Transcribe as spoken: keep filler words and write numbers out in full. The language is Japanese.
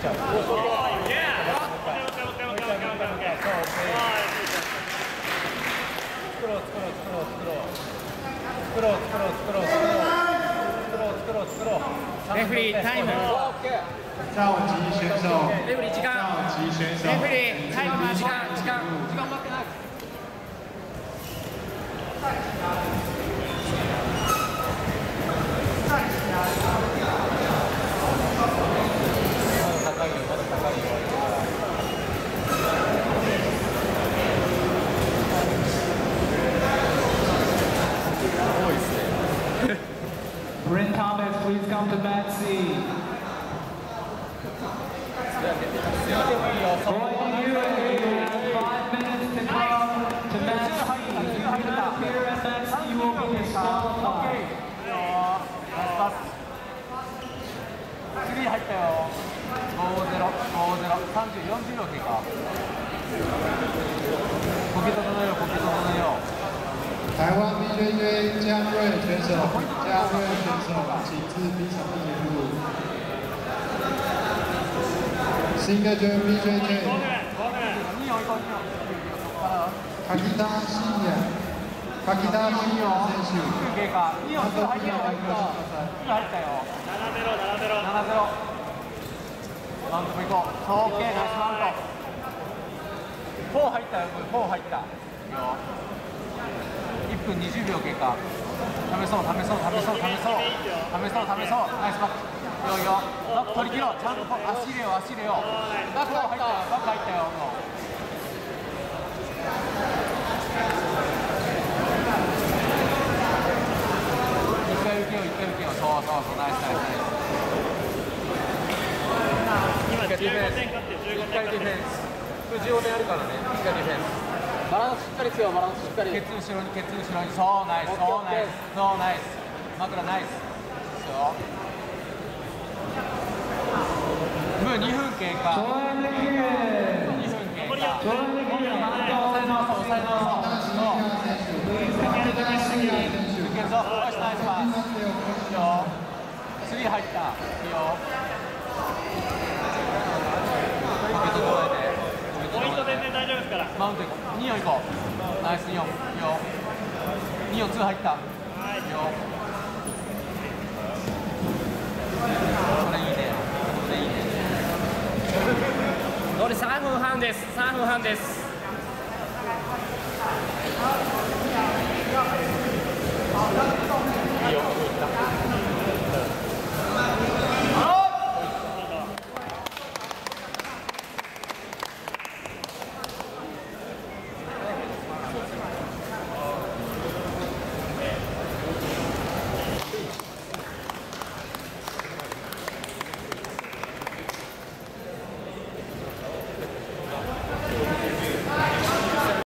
ちゃう。そうそう。作ろう作ろう作ろう作ろう作ろう作ろう作ろう作ろう作ろう作ろう作ろう。レフリータイム。 赵吉选手。 レフリー時間。 赵吉選手。 レフリータイム時間時間時間待ってない。まだ高いよまだ高いよ。 Bryn Thomas, please come to mat C. Boy, you have five minutes to come to mat C. If you do not appear at mat C, you will be disqualified. 次入ったよ。ごゼロごゼロさんじゅうよんじゅうびょう経過。呼吸整えよう呼吸整えよう。 台湾 B J J 江瑞选手，江瑞选手，请至冰场地点入。Signature B J J。柿田信也、柿田信也選手。 経過。にをすぐ入ったよ。今入ったよ。ななゼロななゼロななゼロ。マウントも行こう。オッケーナイスマウント。フォー入ったよ。フォー入った。いいよ。いっぷんにじゅうびょう経過。試そう試そう試そう試そう試そう試そうナイスバック。いいよいいよ。バック取り切ろう。ちゃんと足入れよう足入れよう。バック入ったよバック入ったよ。一回受けよう一回受けよう。そうそうそうナイスナイスナイス。今じゅうごてん勝ってじゅうごてん勝って。一回ディフェンス。これじゅうごてんあるからね。一回ディフェンス。バランスしっかりつけようバランスしっかり。ケツ後ろにケツ後ろに。そうナイスそうナイスそうナイス。枕ナイス。そう。もうにふん経過。にふん経過。抑え直そう抑え直そう。抜けるぞ。よしナイスパス。いいよ。スリー入った。いいよ。ポイント全然大丈夫ですから。マウント行こう。によん行こう。ナイスによん。いいよ。によんツー入った。いいよ。これいいね。これいいね。残りさんふんはんです。さんふんはんです。